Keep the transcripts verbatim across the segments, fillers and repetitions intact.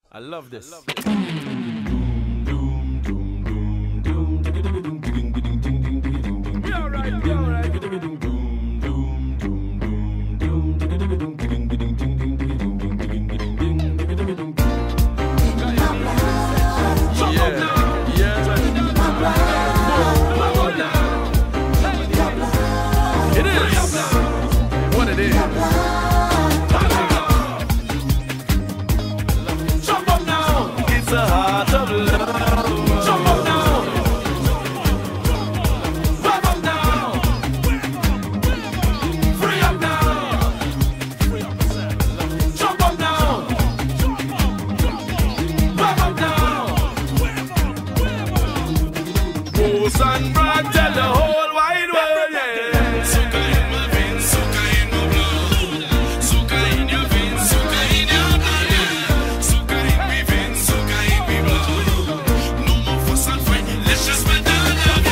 I love this. We all right, we all right. And brag, tell the whole wide world, yeah. Soca in my veins, soca in my blood. Soca in your veins, soca in your blood, yeah. Soca in my veins, soca in my blood. No more fuss and fight, let's just spend the love,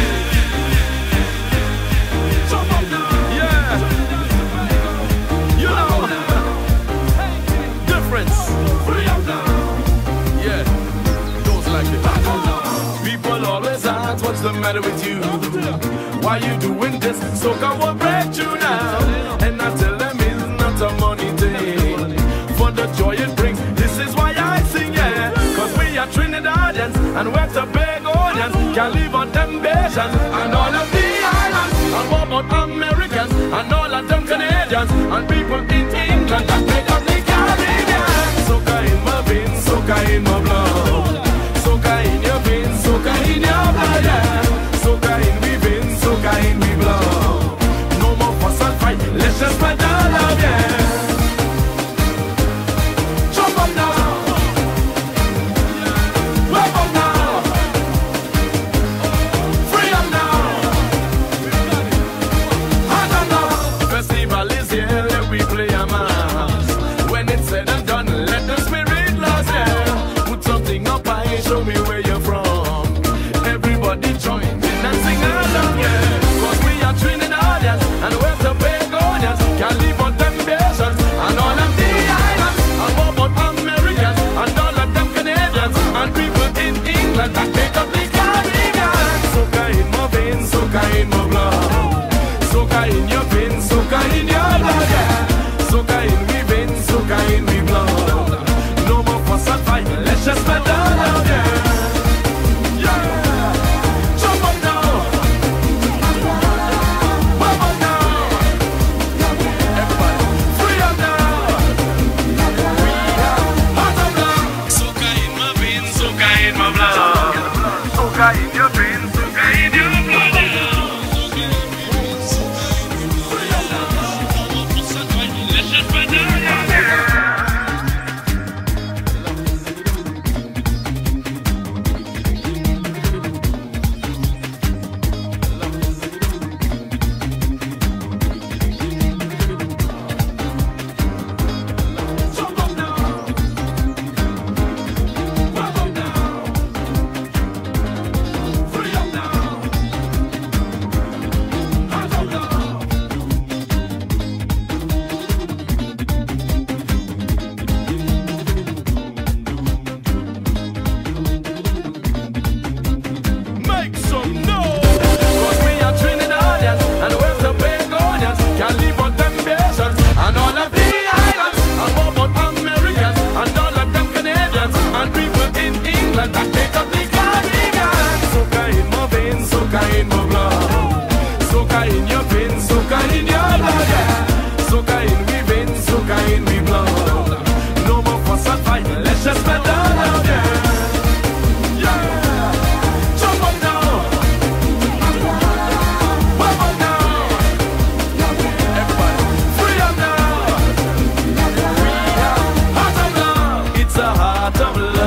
yeah. Jump up now, yeah. You know, difference. Free up now, yeah. Those like it. People always ask, what's the matter with you? Why you doing this? Soca will break you now. And I tell them it's not a money thing. For the joy it brings, this is why I sing, yeah. Cause we are Trinidadians and we're Tobagonians. Can't live on temptations and all of the islands. And what about Americans and all of them Canadians and people in England that make up the Caribbean? Soca in my veins, soca in my blood. Soca in your veins, soca in your blood, yeah. Soca in we veins, soca in we blood. No more fuss and fight, let's just spread the love, yeah. Jump up now, wake up now, free up now, hot up now. Festival is here, let we play a mass. When it's said and done, let the spirit last, yeah. Put something up high, show me where you're from. Everybody join in and sing along, yeah. Cause we are Trinidadians and we're Tobagonians. Can't live on temptations and all of the islands. And what about Americans and all of them Canadians and people in England that make up the Caribbean? Soca in my veins, soca in my blood. Soca in your veins, soca in your blood, yeah. Soca in we veins, soca in we blood. No more fuss and fight, let's just spread the love, yeah. Soca in your veins, soca in your blood. Let's just find out. Of love.